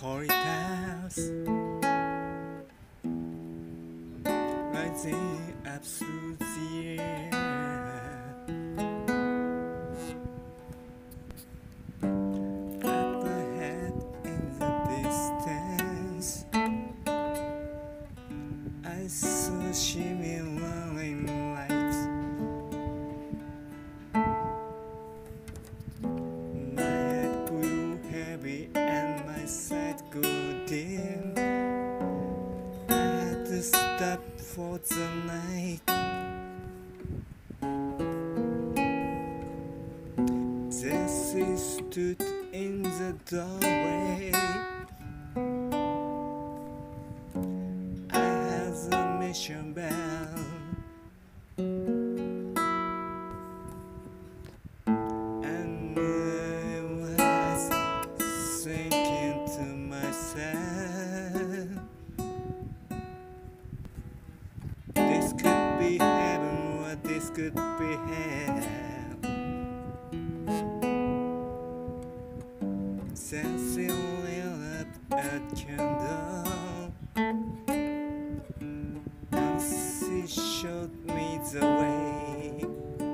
corridors, rising up through the air. Up ahead in the distance, I saw shimmering lights. My head grew heavy and my sight grew dim. I had to stop for the night. There she stood in the doorway. I had the mission bell, and I was thinking to myself, this could be heaven or this could be hell. Then she lit up a candle, and she showed me the way.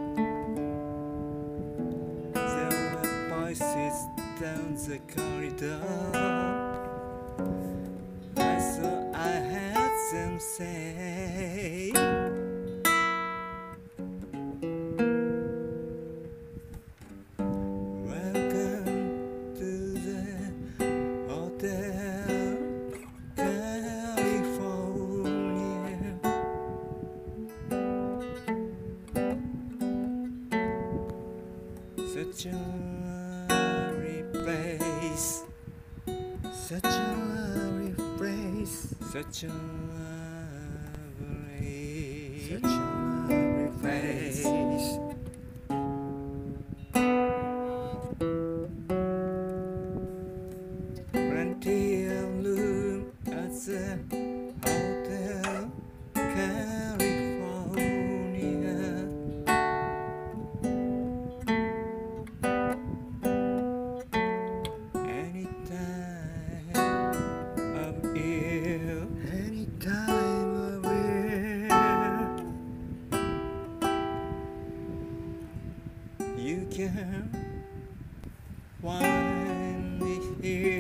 There were voices down the corridor. I thought I heard them say, welcome to the Hotel California. Such a lovely place, such a lovely place, such a lovely place. Plenty of room at the Hotel California. Anytime of year, anytime of year, you can find me here.